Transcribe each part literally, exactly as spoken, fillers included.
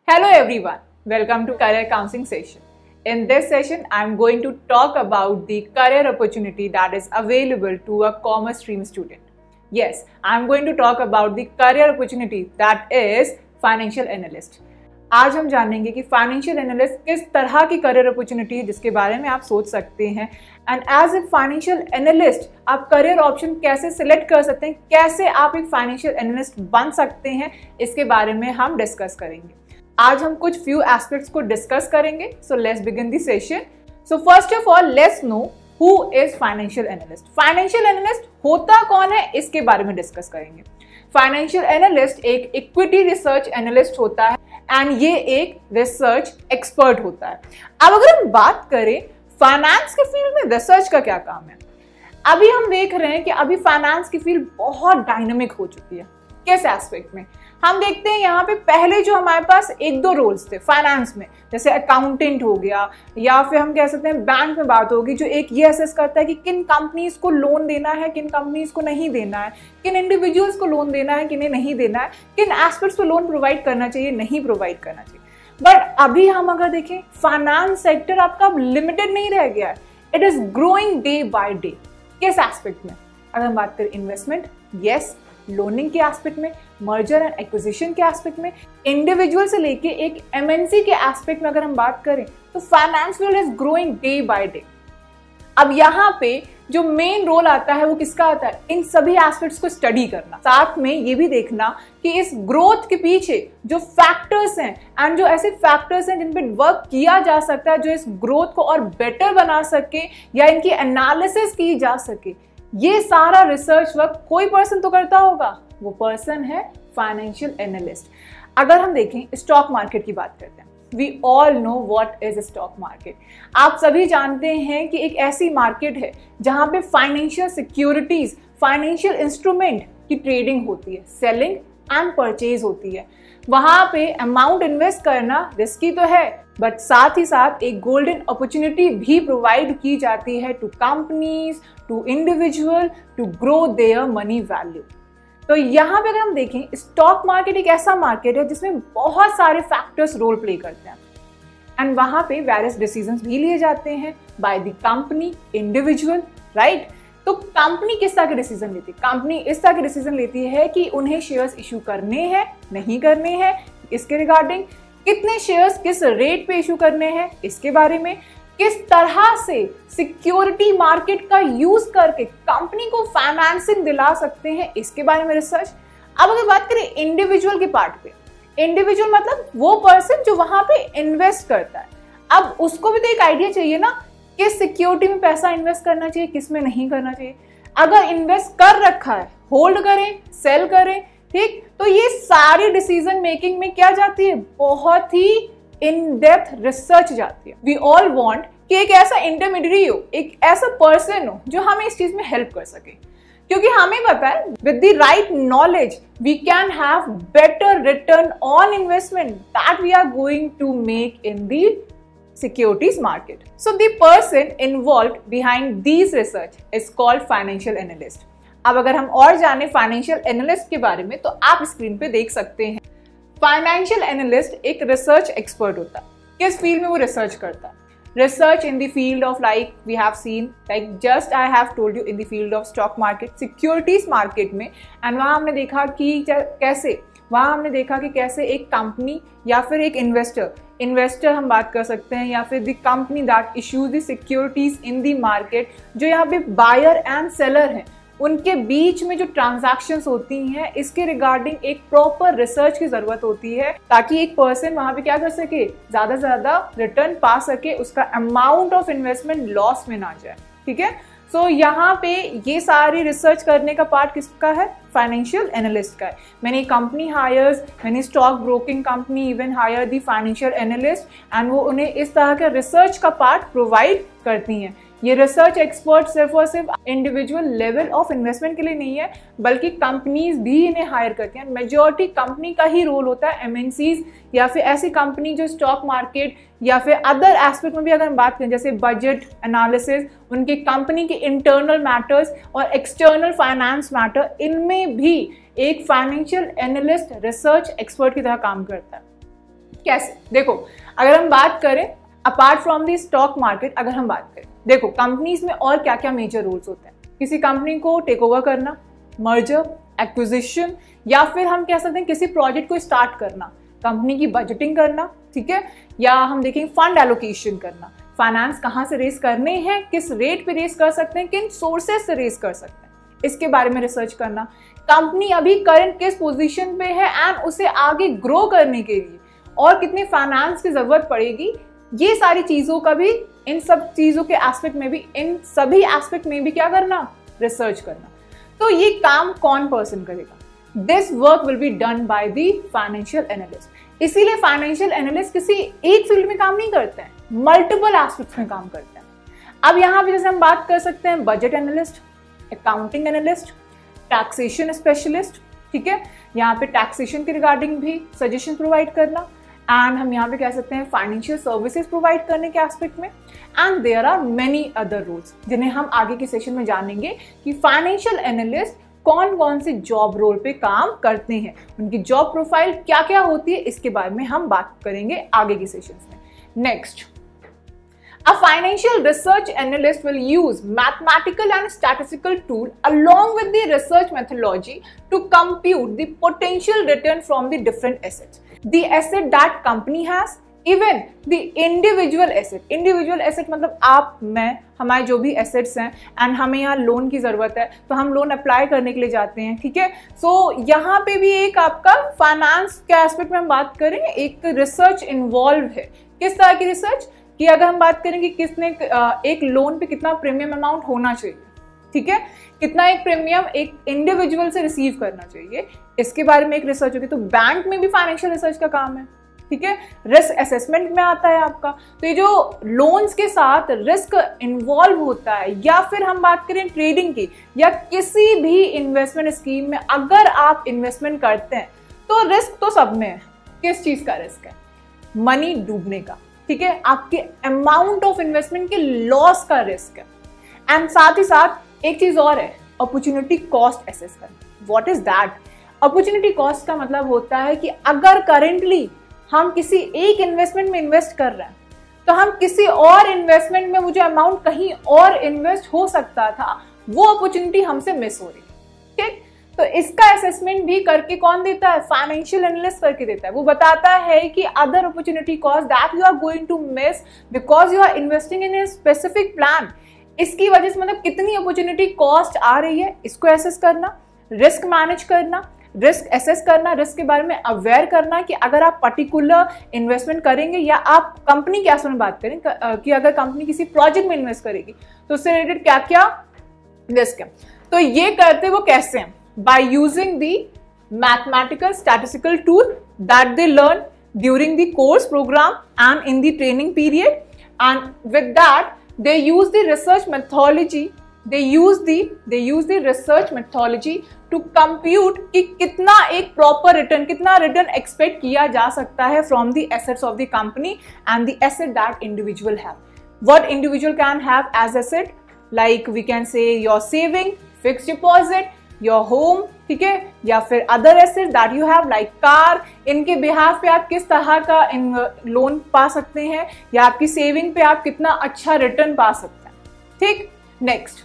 Hello everyone, welcome to Career Counseling session. In this session, I am going to talk about the career opportunity that is available to a commerce stream student. Yes, I am going to talk about the career opportunity that is financial analyst. आज हम जानेंगे कि financial analyst किस तरह की career opportunity है जिसके बारे में आप सोच सकते हैं and as a financial analyst आप करियर ऑप्शन कैसे सिलेक्ट कर सकते हैं, कैसे आप एक फाइनेंशियल एनालिस्ट बन सकते हैं, इसके बारे में हम डिस्कस करेंगे. आज हम कुछ फ्यू एस्पेक्ट्स को डिस्कस करेंगे. So let's begin the session. So first of all let's know who is financial analyst. Financial analyst होता कौन है इसके बारे में डिस्कस करेंगे. फाइनेंशियल एनालिस्ट एक इक्विटी रिसर्च एनालिस्ट होता है एंड ये एक रिसर्च एक्सपर्ट होता है. अब अगर हम बात करें फाइनेंस के फील्ड में रिसर्च का क्या काम है, अभी हम देख रहे हैं कि अभी फाइनेंस की फील्ड बहुत डायनामिक हो चुकी है. किस एस्पेक्ट में हम देखते हैं, यहाँ पे पहले जो हमारे पास एक दो रोल्स थे फाइनेंस में, जैसे अकाउंटेंट हो गया या फिर हम कह सकते हैं बैंक में बात होगी जो एक ये असेस करता है कि किन कंपनीज को लोन देना है, किन कंपनीज को नहीं देना है, किन इंडिविजुअल्स को लोन देना है, किन्हें नहीं देना है, किन एस्पेक्ट्स पे लोन प्रोवाइड करना चाहिए, नहीं प्रोवाइड करना चाहिए. बट अभी हम अगर देखें फाइनेंस सेक्टर आपका लिमिटेड नहीं रह गया है, it is growing day by day. किस एस्पेक्ट में, अगर हम बात करें इन्वेस्टमेंट, यस, लोनिंग के एस्पेक्ट में, मर्जर एंड एक्विजिशन के एस्पेक्ट में, इंडिविजुअल से लेके एक एमएनसी के एस्पेक्ट में अगर हम बात करें तो finance field is growing day by day. अब यहाँ पे जो मेन रोल आता है वो किसका आता है, इन सभी एस्पेक्ट्स को स्टडी करना, साथ में ये भी देखना कि इस ग्रोथ के पीछे जो फैक्टर्स हैं एंड जो ऐसे फैक्टर्स हैं जिन पे वर्क किया जा सकता है जो इस ग्रोथ को और बेटर बना सके या इनकी एनालिसिस की जा सके. ये सारा रिसर्च वर्क कोई पर्सन तो करता होगा, वो पर्सन है फाइनेंशियल एनालिस्ट. अगर हम देखें स्टॉक मार्केट की बात करते हैं, we all know what is stock market. आप सभी जानते हैं कि एक ऐसी मार्केट है जहां पे फाइनेंशियल सिक्योरिटीज, फाइनेंशियल इंस्ट्रूमेंट की ट्रेडिंग होती है, सेलिंग एंड परचेज होती है. वहां पे अमाउंट इन्वेस्ट करना रिस्की तो है, बट साथ ही साथ एक गोल्डन अपॉर्चुनिटी भी प्रोवाइड की जाती है to companies, to individual, to grow their money value. तो यहाँ पे अगर हम देखें स्टॉक मार्केट एक ऐसा मार्केट है जिसमें बहुत सारे फैक्टर्स रोल प्ले करते हैं एंड वहां पे वेरियस डिसीजंस भी लिए जाते हैं by the company, individual, right. तो कंपनी किस तरह के डिसीजन लेती है, कंपनी इस तरह के डिसीजन लेती है कि उन्हें शेयर्स इशू करने हैं, नहीं करने हैं, इसके रिगार्डिंग, कितने शेयर्स किस रेट पे इशू करने हैं इसके बारे में, किस तरह से सिक्योरिटी मार्केट का यूज करके कंपनी को फाइनेंसिंग दिला सकते हैं इसके बारे में रिसर्च. अब अगर बात करें इंडिविजुअल के पार्ट पे, इंडिविजुअल मतलब वो पर्सन जो वहां पे इन्वेस्ट करता है. अब उसको भी तो एक आइडिया चाहिए ना, किस सिक्योरिटी में पैसा इन्वेस्ट करना चाहिए, किस में नहीं करना चाहिए. अगर इन्वेस्ट कर रखा है, होल्ड करें, सेल करें, ठीक, तो ये सारी डिसीजन मेकिंग में क्या जाती है, बहुत ही इन डेप्थ रिसर्च जाती है. वी ऑल वांट कि एक ऐसा इंटरमीडिएट हो, एक ऐसा पर्सन हो जो हमें इस चीज में हेल्प कर सके, क्योंकि हमें पता है with the right knowledge we can have better return on investment that we are going to make in the securities market. So the person involved behind these research is called financial analyst. अब अगर हम और जाने financial analyst के बारे में तो आप स्क्रीन पे देख सकते हैं. फाइनेंशियल एनालिस्ट एक रिसर्च एक्सपर्ट होता है. किस फील्ड में वो रिसर्च करता है, research in the field of like we have seen like just I have told you in the field of stock market, securities market में. एंड वहां हमने देखा कि कैसे वहां हमने देखा कि कैसे एक कंपनी या फिर एक इन्वेस्टर इन्वेस्टर हम बात कर सकते हैं या फिर the company that issues the securities in the market, जो यहाँ पे बायर एंड सेलर हैं, उनके बीच में जो ट्रांजैक्शंस होती हैं इसके रिगार्डिंग एक प्रॉपर रिसर्च की जरूरत होती है ताकि एक पर्सन वहां पे क्या कर सके, ज्यादा से ज्यादा रिटर्न पा सके, उसका अमाउंट ऑफ इन्वेस्टमेंट लॉस में ना जाए. ठीक है, सो so, यहाँ पे ये सारी रिसर्च करने का पार्ट किसका है, फाइनेंशियल एनालिस्ट का है. मैंने कंपनी हायर्स, मैंने stock broking company even hire the financial analyst and वो उन्हें इस तरह का रिसर्च का पार्ट प्रोवाइड करती हैं. ये रिसर्च एक्सपर्ट सिर्फ और सिर्फ इंडिविजुअल लेवल ऑफ इन्वेस्टमेंट के लिए नहीं है, बल्कि कंपनीज भी इन्हें हायर करती हैं. मेजॉरिटी कंपनी का ही रोल होता है, एमएनसीज या फिर ऐसी कंपनी जो स्टॉक मार्केट या फिर अदर एस्पेक्ट में भी अगर हम बात करें जैसे बजट एनालिसिस, उनकी कंपनी के इंटरनल मैटर्स और एक्सटर्नल फाइनेंस मैटर, इनमें भी एक फाइनेंशियल एनालिस्ट रिसर्च एक्सपर्ट की तरह काम करता है. कैसे? देखो, अगर हम बात करें apart from the stock market, अगर हम बात करें, देखो कंपनीज में और क्या क्या मेजर रोल्स होते हैं। किसी कंपनी को टेक ओवर करना, मर्जर, एक्विजिशन, या फिर हम कह सकते हैं किसी प्रोजेक्ट को स्टार्ट करना, कंपनी की बजटिंग करना, ठीक है, या हम देखेंगे फंड एलोकेशन करना, फाइनेंस कहाँ से रेस करने हैं, किस रेट पे रेस कर सकते हैं, किन सोर्सेज से रेस कर सकते हैं, इसके बारे में रिसर्च करना, कंपनी अभी करंट किस पोजीशन पे है एंड उसे आगे ग्रो करने के लिए और कितने फाइनेंस की जरूरत पड़ेगी, ये सारी चीजों का भी, इन सब चीजों के एस्पेक्ट में भी, इन सभी एस्पेक्ट में भी क्या करना, रिसर्च करना। तो ये काम कौन पर्सन करेगा? This work will be done by the financial analyst. इसीलिए फाइनेंशियल एनालिस्ट किसी एक फील्ड में काम नहीं करते हैं, मल्टीपल एस्पेक्ट्स में काम करते हैं। अब यहाँ पे जैसे हम बात कर सकते हैं budget analyst, accounting analyst, taxation specialist, ठीक है, यहाँ पे टैक्सेशन के रिगार्डिंग भी सजेशन प्रोवाइड करना, एंड हम यहाँ पे कह सकते हैं फाइनेंशियल सर्विसेज प्रोवाइड करने के एस्पेक्ट में, and there are many other roles जिन्हें हम आगे के सेशन में जानेंगे कि फाइनेंशियल एनालिस्ट कौन कौन से जॉब रोल पे काम करते हैं, उनकी जॉब प्रोफाइल क्या क्या होती है, इसके बारे में हम बात करेंगे आगे के सेशंस में। Next, a financial research analyst will use mathematical and statistical tool along with the research methodology to compute the potential return from the different assets, the asset that company has, even the individual asset. individual asset मतलब आप, मैं, हमारे जो भी assets हैं, and हमें यहाँ loan की जरूरत है तो हम लोन अप्लाई करने के लिए जाते हैं, ठीक है। सो so, यहाँ पे भी एक आपका फाइनेंस के एस्पेक्ट में हम बात करें, एक रिसर्च इन्वॉल्व है। किस तरह की रिसर्च? कि अगर हम बात करें कि किसने एक लोन पे कितना प्रीमियम अमाउंट होना चाहिए, ठीक है, कितना एक प्रीमियम एक इंडिविजुअल से रिसीव करना चाहिए, इसके बारे में एक रिसर्च होगी। तो बैंक में भी फाइनेंशियल रिसर्च का काम है, ठीक है, रिस्क असेसमेंट में आता है आपका। तो ये जो लोन्स के साथ रिस्क इन्वॉल्व होता है, या फिर हम बात करें ट्रेडिंग की या किसी भी इन्वेस्टमेंट स्कीम में अगर आप इन्वेस्टमेंट करते हैं तो रिस्क तो सब में है। किस चीज का रिस्क है? मनी डूबने का, ठीक है, आपके अमाउंट ऑफ इन्वेस्टमेंट के लॉस का रिस्क है। एंड साथ ही साथ एक चीज और है, अपॉर्चुनिटी कॉस्ट एसेस करना। What is that? Opportunity cost का मतलब होता है कि अगर करेंटली हम किसी एक इन्वेस्टमेंट में इन्वेस्ट कर रहे हैं तो हम किसी और इन्वेस्टमेंट में वो जो अमाउंट कहीं और इन्वेस्ट हो सकता था, वो अपॉर्चुनिटी हमसे मिस हो रही है, ठीक। तो इसका असेसमेंट भी करके कौन देता है? फाइनेंशियल एनालिस्ट करके देता है। वो बताता है कि other opportunity cost that you are going to miss because you are investing in a specific plan, इसकी वजह से मतलब कितनी अपॉर्चुनिटी कॉस्ट आ रही है, इसको एसेस करना, रिस्क मैनेज करना, रिस्क एसेस करना, रिस्क के बारे में अवेयर करना कि अगर आप पर्टिकुलर इन्वेस्टमेंट करेंगे, या आप कंपनी के आसपास में बात करें कि अगर कंपनी किसी प्रोजेक्ट में इन्वेस्ट करेगी तो उससे रिलेटेड क्या क्या रिस्क है। तो ये करते वो कैसे हैं? by using the mathematical statistical tool that they learn during the course program and in the training period, and with that they use the research methodology they use the they use the research methodology to compute कि कितना एक proper return, कितना return expect किया जा सकता है from the assets of the company and the asset that individual have. What individual can have as asset? Like we can say your saving, fixed deposit, your home, ठीक है, या फिर other asset that you have like car, इनके behalf पे आप किस तरह का इन लोन पा सकते हैं, या आपकी सेविंग पे आप कितना अच्छा रिटर्न पा सकते हैं, ठीक। Next,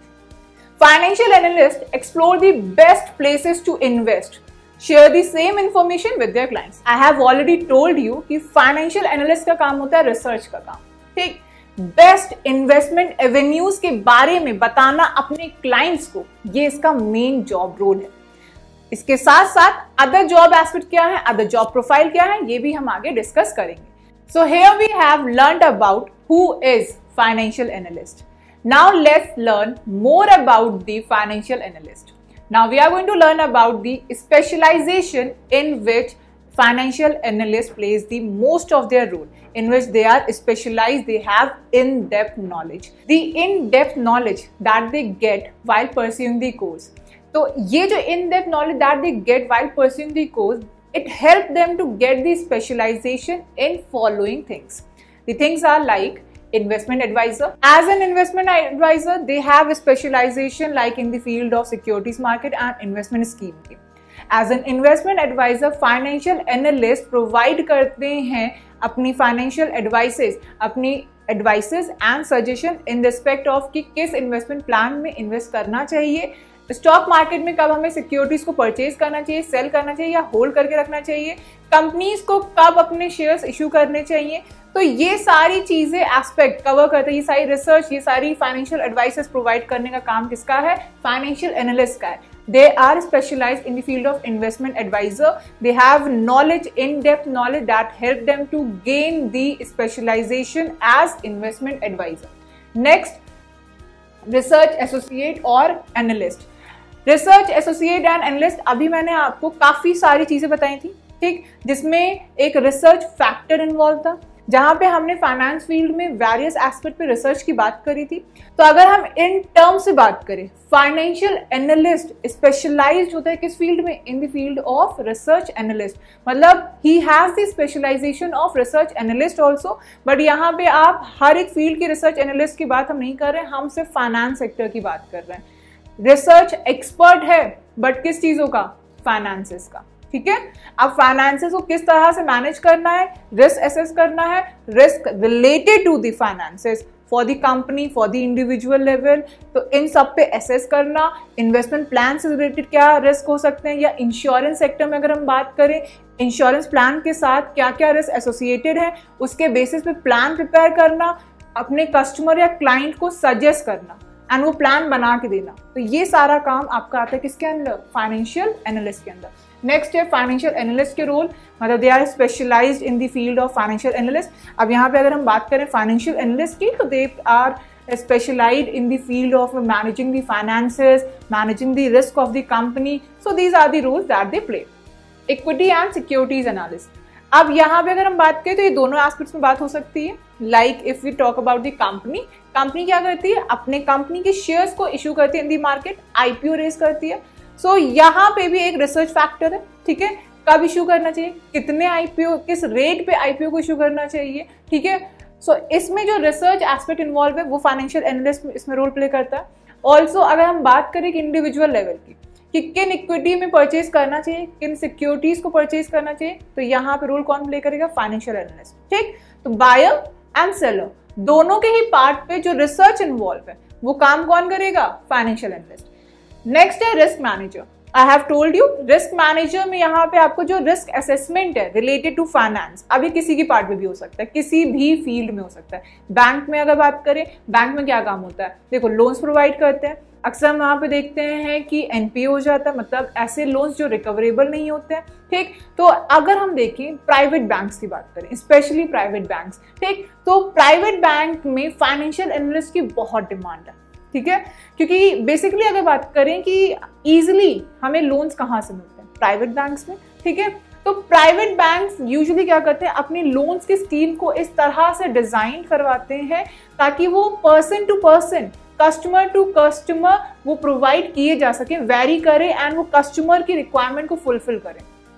financial analyst explore the best places to invest, share the same information with their clients. I have already told you कि फाइनेंशियल एनालिस्ट का काम होता है रिसर्च का काम, ठीक। बेस्ट इन्वेस्टमेंट एवेन्यूज के बारे में बताना अपने क्लाइंट्स को, ये इसका मेन जॉब रोल है। इसके साथ साथ अदर जॉब एस्पेक्ट क्या है, अदर जॉब प्रोफाइल क्या है, ये भी हम आगे डिस्कस करेंगे। So here we have learned about who is financial analyst. Now let's learn more about the financial analyst. Now we are going to learn about the specialization in which financial analyst plays the most of their role, in which they are specialized, they have in-depth knowledge, the in-depth knowledge that they get while pursuing the course. तो ये जो in-depth knowledge that they get while pursuing the course, it helps them to get the specialization in following things. The things are like investment advisor. As an investment advisor, they have a specialization like in the field of securities market and investment scheme. As an investment advisor financial analyst provide करते हैं अपनी financial advices अपनी advices and suggestion in respect of कि किस investment plan में invest करना चाहिए, stock market में कब हमें सिक्योरिटीज को परचेज करना चाहिए, सेल करना चाहिए या होल्ड करके रखना चाहिए, कंपनीज को कब अपने शेयर्स इशू करने चाहिए। तो ये सारी चीजें एस्पेक्ट कवर करते हैं, ये सारी रिसर्च, ये सारी फाइनेंशियल एडवाइसेस प्रोवाइड करने का काम किसका है? फाइनेंशियल एनालिस्ट का है। They are specialized in the field of investment advisor. They have knowledge, in-depth knowledge that help them to gain the specialization as investment advisor. Next, research associate और analyst. Research associate and analyst, अभी मैंने आपको काफी सारी चीजें बताई थी, ठीक, जिसमें एक रिसर्च फैक्टर इन्वॉल्व था, जहां पे हमने फाइनेंस फील्ड में वेरियस एस्पेक्ट पे रिसर्च की बात करी थी। तो अगर हम इन टर्म से बात करें, फाइनेंशियल एनालिस्ट स्पेशलाइज्ड होता है किस फील्ड में? In the field of research analyst, मतलब ही has the specialization of research analyst also. But यहाँ पे आप हर एक फील्ड के रिसर्च एनालिस्ट की बात हम नहीं कर रहे हैं, हम सिर्फ फाइनेंस सेक्टर की बात कर रहे हैं। रिसर्च एक्सपर्ट है बट किस चीजों का? फाइनेंसेस का, ठीक है। अब फाइनेंसेस को किस तरह से मैनेज करना है, रिस्क एसेस करना है, risk related to the finances for the company, for the individual level, तो इन सब पे एसेस करना, इन्वेस्टमेंट प्लान से रिलेटेड क्या रिस्क हो सकते हैं, या इंश्योरेंस सेक्टर में अगर हम बात करें, इंश्योरेंस प्लान के साथ क्या क्या रिस्क एसोसिएटेड है, उसके बेसिस पे प्लान प्रिपेयर करना, अपने कस्टमर या क्लाइंट को सजेस्ट करना एंड वो प्लान बना के देना। तो ये सारा काम आपका आता है किसके अंदर? फाइनेंशियल एनालिस्ट के अंदर। नेक्स्ट है फाइनेंशियल एनालिस्ट के रोल, मतलब they are specialized in the field of financial analyst. अब यहाँ पे अगर हम बात करें फाइनेंशियल एनालिस्ट की, तो they are specialized in the field of managing the finances, managing the risk of the company. So these are the roles that they play. Equity and securities analyst, अब यहाँ पे अगर हम बात करें तो ये दोनों एस्पेक्ट्स में बात हो सकती है। Like if we talk about the company, company क्या करती है? अपने कंपनी के शेयर्स को इशू करती है in the market, IPO raise करती है। सो so, यहाँ पे भी एक रिसर्च फैक्टर है, ठीक है, कब इशू करना चाहिए, कितने आईपीओ, किस रेट पे आईपीओ को इशू करना चाहिए, ठीक है। सो so, इसमें जो रिसर्च एस्पेक्ट इन्वॉल्व है वो फाइनेंशियल एनालिस्ट इसमें रोल प्ले करता है। ऑल्सो अगर हम बात करें कि इंडिविजुअल लेवल की, कि किन इक्विटी में परचेज करना चाहिए, किन सिक्योरिटीज को परचेज करना चाहिए, तो यहाँ पे रोल कौन प्ले करेगा? फाइनेंशियल एनालिस्ट, ठीक। तो बायर एंड सेलर दोनों के ही पार्ट पे जो रिसर्च इन्वॉल्व है वो काम कौन करेगा? Financial analyst. नेक्स्ट है risk manager. I have told you, risk manager में यहाँ पे आपको जो रिस्क असेसमेंट है रिलेटेड टू फाइनेंस, अभी किसी की पार्ट में भी हो सकता है, किसी भी फील्ड में हो सकता है। बैंक में अगर बात करें, बैंक में क्या काम होता है? देखो, लोन्स प्रोवाइड करते हैं, अक्सर हम वहाँ पे देखते हैं कि एनपीए हो जाता है, मतलब ऐसे लोन्स जो रिकवरेबल नहीं होते हैं, ठीक। तो अगर हम देखें प्राइवेट बैंक्स की बात करें, स्पेशली प्राइवेट बैंक्स, ठीक, तो प्राइवेट बैंक में फाइनेंशियल एनालिस्ट की बहुत डिमांड है, ठीक है, क्योंकि बेसिकली अगर बात करें कि इजीली हमें लोन्स कहाँ से मिलते हैं? प्राइवेट बैंक्स में, ठीक है। तो प्राइवेट बैंक्स यूजुअली क्या करते हैं? अपनी लोन्स की स्कीम को इस तरह से डिजाइन करवाते हैं ताकि वो person to person, customer to customer वो प्रोवाइड किए जा सके, वेरी करे एंड वो कस्टमर की रिक्वायरमेंट को फुलफिल करें,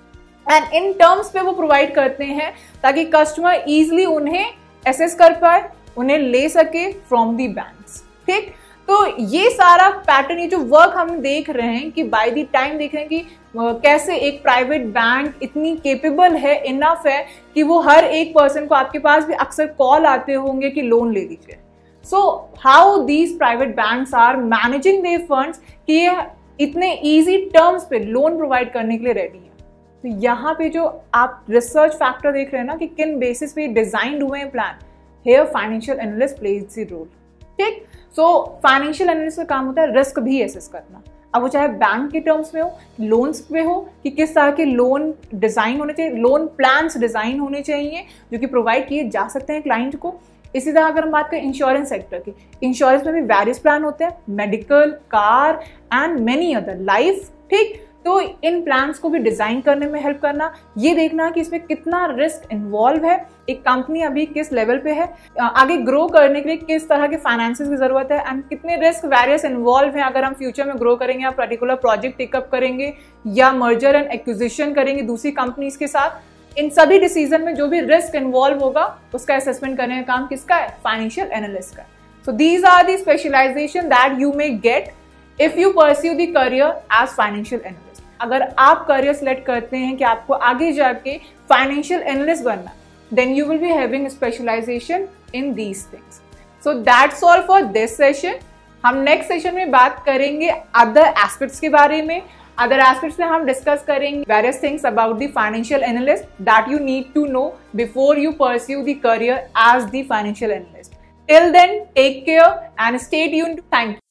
एंड इन टर्म्स पे वो प्रोवाइड करते हैं ताकि कस्टमर इजीली उन्हें एसेस कर पाए, उन्हें ले सके फ्रॉम दी बैंक्स, ठीक। तो ये सारा पैटर्न, ये जो वर्क हम देख रहे हैं कि बाय द टाइम देख रहे हैं कि कैसे एक प्राइवेट बैंक इतनी केपेबल है, इनफ है कि वो हर एक पर्सन को, आपके पास भी अक्सर कॉल आते होंगे कि लोन ले लीजिए। So how these private banks are managing their funds कि ये इतने इजी टर्म्स पे लोन प्रोवाइड करने के लिए रेडी है। तो यहाँ पे जो आप रिसर्च फैक्टर देख रहे हैं ना कि किन बेसिस पे डिजाइन हुए हैं plan, here financial analyst plays the role, ठीक। सो फाइनेंशियल एनालिस्ट का काम होता है रिस्क भी एसेस करना, अब वो चाहे बैंक के टर्म्स में हो, लोन्स पे हो, कि किस तरह के लोन डिजाइन होने चाहिए, लोन प्लान्स डिजाइन होने चाहिए जो कि प्रोवाइड किए जा सकते हैं क्लाइंट को। इसी तरह अगर हम बात करें इंश्योरेंस सेक्टर की, इंश्योरेंस में भी वेरियस प्लान होते हैं, medical, car and many other, life, ठीक। तो इन प्लान्स को भी डिजाइन करने में हेल्प करना, ये देखना कि इसमें कितना रिस्क इन्वॉल्व है, एक कंपनी अभी किस लेवल पे है, आगे ग्रो करने के लिए किस तरह के फाइनेंसेस की जरूरत है, एंड कितने रिस्क वेरियस इन्वॉल्व हैं अगर हम फ्यूचर में ग्रो करेंगे या पर्टिकुलर प्रोजेक्ट टेकअप करेंगे या मर्जर एंड एक्विजिशन करेंगे दूसरी कंपनीज के साथ। इन सभी डिसीजन में जो भी रिस्क इन्वॉल्व होगा उसका असेसमेंट करने का काम किसका है? फाइनेंशियल एनालिस्ट का। So these are the specialization that you may get if you pursue the career as financial analyst. अगर आप करियर सेलेक्ट करते हैं कि आपको आगे जाके फाइनेंशियल एनालिस्ट बनना, then you will be having specialization in these things. So that's all for this session. हम नेक्स्ट सेशन में बात करेंगे अदर एस्पेक्ट्स के बारे में. अदर एस्पेक्ट्स में हम डिस्कस करेंगे various things about the financial analyst that you need to know before you pursue the career as the financial analyst. Till then, take care and stay tuned. Thank you.